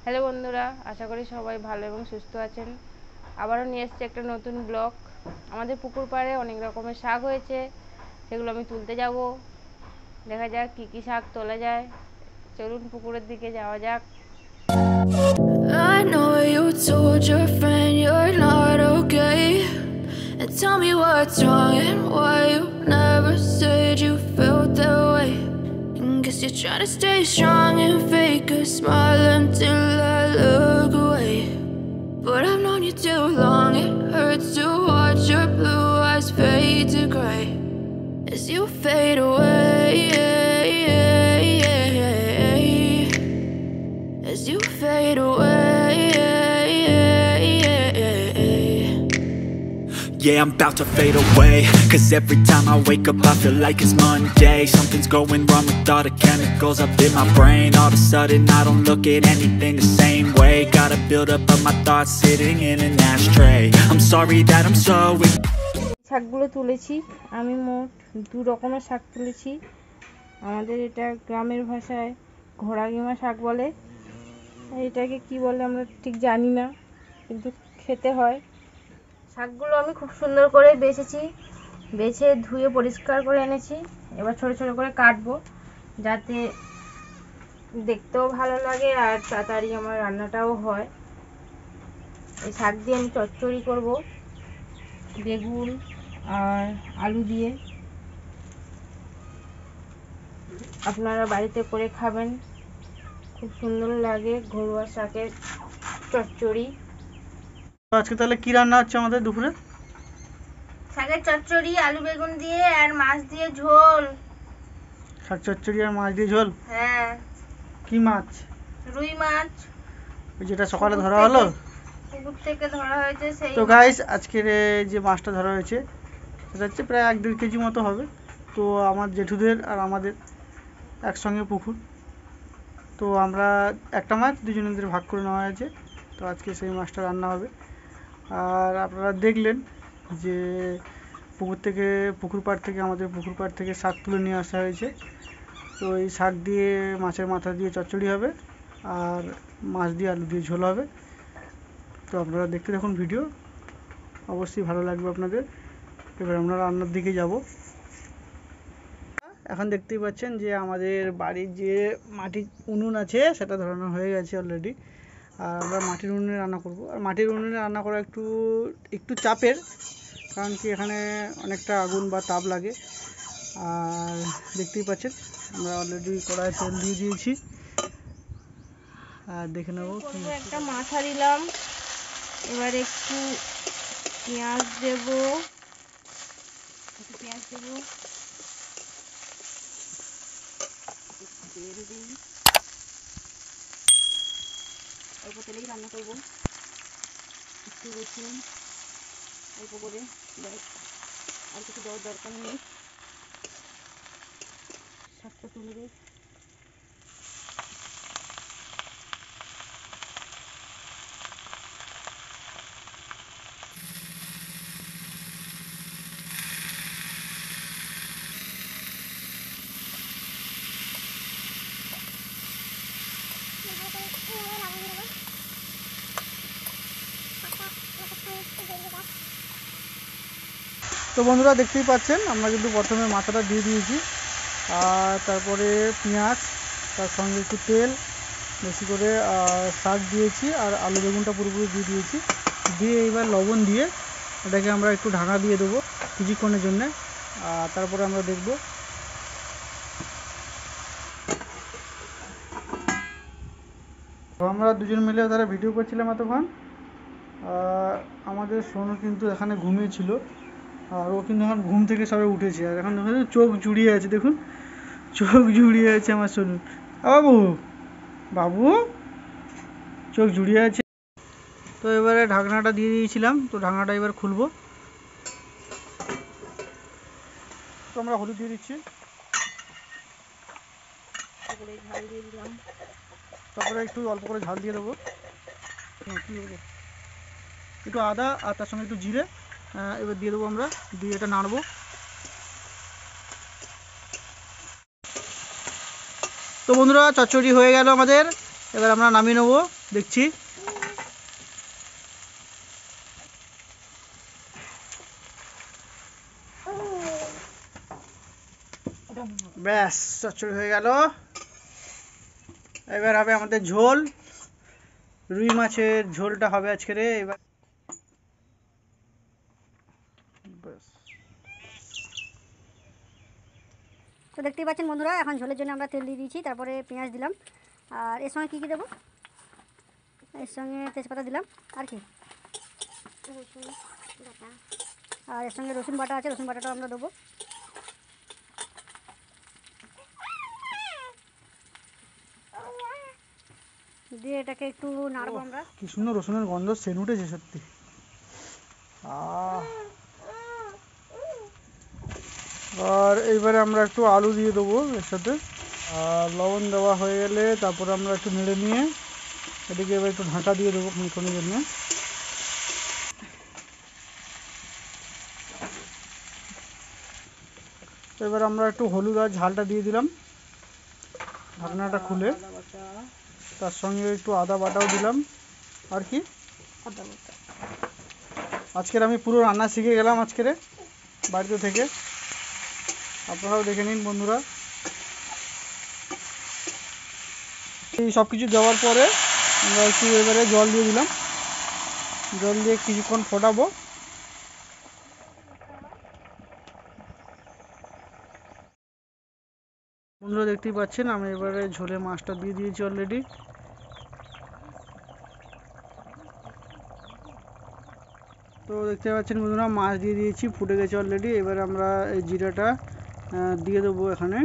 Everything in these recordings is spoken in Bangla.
হ্যালো বন্ধুরা, আশা করি সবাই ভালো এবং সুস্থ আছেন। আবারও নিয়ে এসেছি একটা নতুন ব্লগ। আমাদের পুকুর পাড়ে অনেক রকমের শাক হয়েছে, সেগুলো আমি তুলতে যাব। দেখা যাক কী কী শাক তোলা যায়। চলুন পুকুরের দিকে যাওয়া যাক। I know you told your friend you're not okay, and tell me what's wrong and why you never said you felt that way. And guess you're trying to stay strong and fake a smile until I look away. But I've known you too long, it hurts to watch your blue eyes fade to gray as you fade away, as you fade away. Yeah, I'm about to fade away, cause every time I wake up I feel like it's Monday. Something's going wrong with all the chemicals up in my brain. All of a sudden I don't look at anything the same way. Gotta build up of my thoughts sitting in an ashtray. I'm sorry that I'm so শাকগুলো তুলেছি আমি, মোট 2 রকমের শাক তুলেছি। আমাদের এটা গ্রামের ভাষায় ঘোড়াগিমা শাক বলে। এটাকে কি বলে আমরা ঠিক জানি না, কিন্তু খেতে হয়। শাকগুলো আমি খুব সুন্দর করে বেছে ধুয়ে পরিষ্কার করে এনেছি। এবার ছোট ছোট করে কাটবো, যাতে দেখতেও ভালো লাগে আর তাড়াতাড়ি আমার রান্নাটাও হয়। এই শাক দিয়ে আমি চচ্চড়ি করব, বেগুন আর আলু দিয়ে। আপনারা বাড়িতে করে খাবেন, খুব সুন্দর লাগে ঘরোয়া শাকের চচ্চড়ি। আজকে তাহলে কি রান্না হচ্ছে আমাদের দুপুরে? শাকের চচ্চড়ি, আলু বেগুন দিয়ে আর মাছ দিয়ে ঝোল। শাক চচ্চড়ি আর মাছ দিয়ে ঝোল? হ্যাঁ। কি মাছ? রুই মাছ, ওই যেটা সকালে ধরা হলো? পুকুর থেকে ধরা হয়েছে সেই। তো গাইস, আজকের যে মাছটা ধরা হয়েছে সেটা হচ্ছে প্রায় 1-1.5 কেজি মতো হবে। তো আমার জেঠুদের আর আমাদের একসঙ্গে পুকুর, তো আমরা একটা মাছ দুজনেদের ভাগ করে নেওয়া হয়েছে। তো আজকে সেই মাছটা রান্না হবে। আর আপনারা দেখলেন যে পুকুর পাড় থেকে আমাদের পুকুর পাড় থেকে শাক তুলে নিয়ে আসা হয়েছে। তো এই শাক দিয়ে মাছের মাথা দিয়ে চচ্চড়ি হবে আর মাছ দিয়ে আলু দিয়ে ঝোল হবে। তো আপনারা দেখতে দেখুন ভিডিও, অবশ্যই ভালো লাগবে আপনাদের। এবার আমরা রান্নার দিকে যাব। এখন দেখতেই পাচ্ছেন যে আমাদের বাড়ির যে মাটির উনুন আছে সেটা ধরানো হয়ে গেছে অলরেডি। আর আমরা মাটির উনুনে রান্না করব। আর মাটির উনুনে রান্না করা একটু চাপের, কারণ কি এখানে অনেকটা আগুন বা তাপ লাগে। আর দেখতেই পাচ্ছেন আমরা অলরেডি কড়াইয়ে তেল দিয়ে দিয়েছি। আর দেখে নেব একটা মাথা দিলাম, এবার একটু পেঁয়াজ দেব, তেল দিই, অল্প তেলেই রান্না করবো। একটু রসুন অল্প করে, আর কিছু দেওয়ার দরকার নেই। শাকটা তুলে দিই। তো বন্ধুরা দেখতেই পাচ্ছেন আমরা কিন্তু প্রথমে মাথাটা দিয়ে দিয়েছি, আর তারপরে পেঁয়াজ, তার সঙ্গে একটু তেল বেশি করে, শাক দিয়েছি আর আলু বেগুনটা পুরোপুরি দিয়ে দিয়েছি। দিয়ে এবার লবণ দিয়ে এটাকে আমরা একটু ঢাকা দিয়ে দেবো কিছুক্ষণের জন্যে। আর তারপরে আমরা দেখব। তো আমরা দুজন মিলে তারা ভিডিও করছিলাম এতক্ষণ। আমাদের সোনু কিন্তু এখানে ঘুমিয়েছিল, আর ও কিন্তু এখন ঘুম থেকে সবাই উঠেছে। আর এখন দেখুন চোখ জুড়িয়ে আছে, দেখুন চোখ জুড়িয়ে আছে আমার সোনু। বাবু বাবু চোখ জুড়িয়ে আছে। তো এবারে ঢাকনাটা দিয়ে দিয়েছিলাম, তো ঢাকনাটা এবার খুলবো। তো আমরা হলুদ দিয়ে দিচ্ছি, ঝাল দিয়ে দিলাম, তারপরে একটু অল্প করে ঝাল দিয়ে দেবো, একটু আদা আর তার সঙ্গে একটু জিরে এবার দিয়ে দেবো আমরা, দিয়ে এটা নাড়বো। তো বন্ধুরা চচ্চড়ি হয়ে গেল আমাদের, এবার আমরা নামিয়ে নেবো। দেখছি। ব্যাস চচ্চড়ি হয়ে গেল। এবার হবে আমাদের ঝোল, রুই মাছের ঝোলটা হবে আজকের। এবার তো দেখতেই পাচ্ছেন বন্ধুরা, এখন ঝোলের জন্য আমরা তেল দিয়ে দিয়েছি, তারপরে পেঁয়াজ দিলাম, আর এর সঙ্গে কী কী দেবো, এর সঙ্গে তেজপাতা দিলাম, আর কি আর এর সঙ্গে রসুন বাটা আছে, রসুন বাটাটাও আমরা দেবো। দিয়ে এটাকে একটু নাড়বো আমরা। কি সুন্দর রসুনের গন্ধ, সেন্ট উঠেছে সত্যি। আর এইবারে আমরা একটু আলু দিয়ে দেবো এর সাথে। আর লবণ দেওয়া হয়ে গেলে তারপরে আমরা একটু নেড়ে নিয়ে এদিকে এবার একটু ঢাকা দিয়ে দেবো খানিকক্ষণের জন্য। এবার আমরা একটু হলুদ আর ঝালটা দিয়ে দিলাম ঢাকনাটা খুলে, তার সঙ্গে একটু আদা বাটাও দিলাম। আর কি আজকের আমি পুরো রান্না শিখে গেলাম আজকের বাড়িতে থেকে, আপনারাও দেখে নিন বন্ধুরা। এই সব কিছু দেওয়ার পরে আমরা একটু এবারে জল দিয়ে দিলাম, জল দিয়ে কিছুক্ষণ ফোটাবো। বন্ধুরা দেখতেই পাচ্ছেন আমি এবারে ঝোলে মাছটা দিয়ে দিয়েছি অলরেডি। তো দেখতে পাচ্ছেন বন্ধুরা মাছ দিয়ে দিয়েছি, ফুটে গেছে অলরেডি। এবার আমরা এই জিরাটা দিয়ে দেবো এখানে।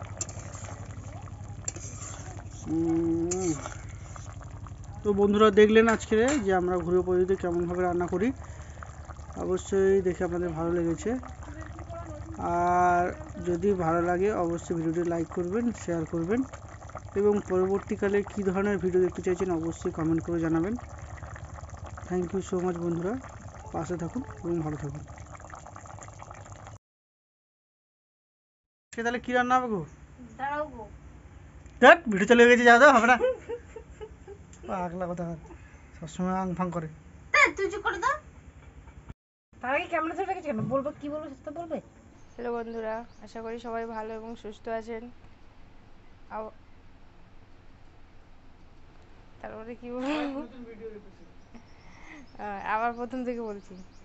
তো বন্ধুরা দেখলেন আজকে যে আমরা ঘরোয়া পদ্ধতিতে কেমনভাবে রান্না করি, অবশ্যই দেখে আপনাদের ভালো লেগেছে। আর যদি ভালো লাগে অবশ্যই ভিডিওটি লাইক করবেন, শেয়ার করবেন, এবং পরবর্তীকালে কী ধরনের ভিডিও দেখতে চাইছেন অবশ্যই কমেন্ট করে জানাবেন। থ্যাংক ইউ সো মাচ বন্ধুরা, পাশে থাকুন এবং ভালো থাকুন। তাহলে কী রান্না হবে গো? দেখ ভিডিও চলে গেছে, যাও হবে না, পাগলা কথা সবসময় আং ফাং করে। তুই চুপ করে দাও, তার আগে ক্যামেরা ধরে রেখেছি কেন? বলবো কি বলবো সেটা বলবে। হ্যালো বন্ধুরা, আশা করি সবাই ভালো এবং সুস্থ আছেন। তারপরে কি বলবো, আবার প্রথম থেকে বলছি।